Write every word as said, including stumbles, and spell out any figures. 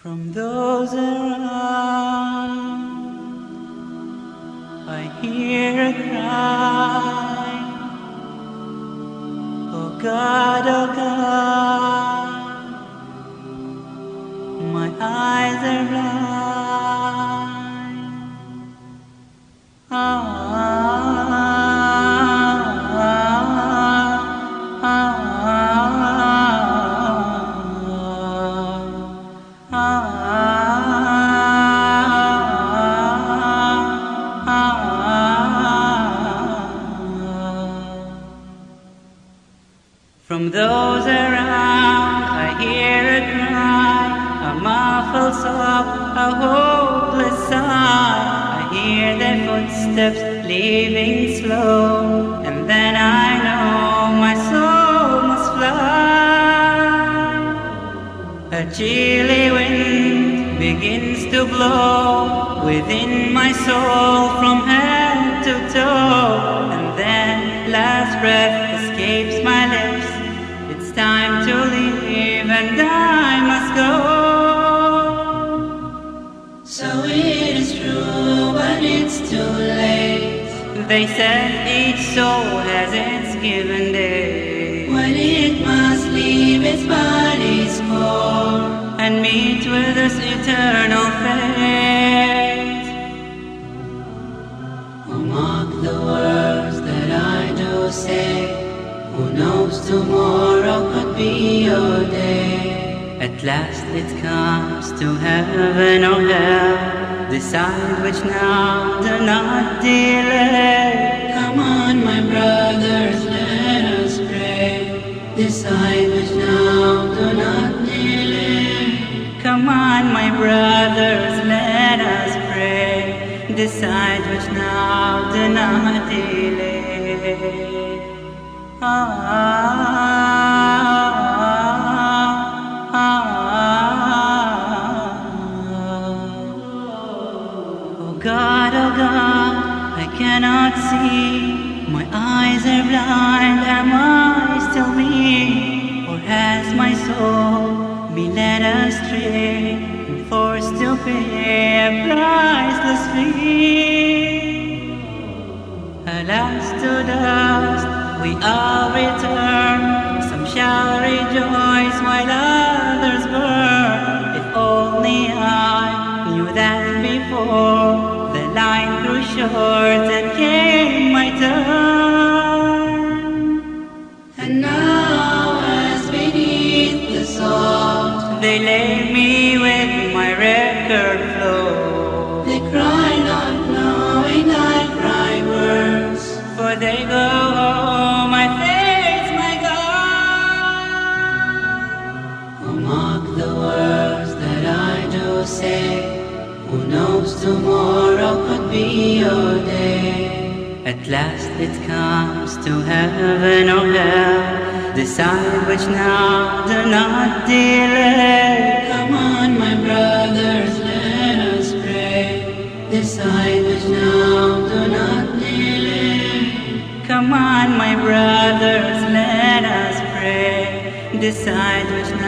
From those around, I hear a cry. Oh God, oh God, my eyes are blind. Ah, ah, ah, ah, ah, From those around, I hear a cry, a muffled sob, a hopeless sigh. I hear their footsteps leaving slow, and then I know my soul must fly. A chilly wind begins to blow within my soul from head to toe, and then last breath escapes my lips. It's time to leave and I must go. So it is true, but it's too late. They said each soul has its given day, when it must leave its body's core and meet with its eternal fate. Oh, mark the words that I do say. Who knows tomorrow could be your day. At last it comes to heaven or hell. Decide which now, do not delay. Come on, my brothers, let us pray. Decide which now, do not delay. Come on, my brothers, let us pray. Decide which now, do not delay. Ah, ah, ah, oh God, oh God, I cannot see. My eyes are blind, am I still me? Or has my soul been led astray and forced to pay a priceless fee? Alas, to dust we all return. Some shall rejoice while others burn. If only I knew that before the line grew short and came my turn. And now as beneath the salt they lay me with my record flow. They cry not knowing I cry worse, for they go home, my fate's my God. Oh, mark the words that I do say. Who knows tomorrow could be your day. At last it comes to heaven or hell. Decide which now, do not delay. Come on, my brothers, let us pray. Decide which now, do not delay. Come on, my brothers, let us pray. Decide which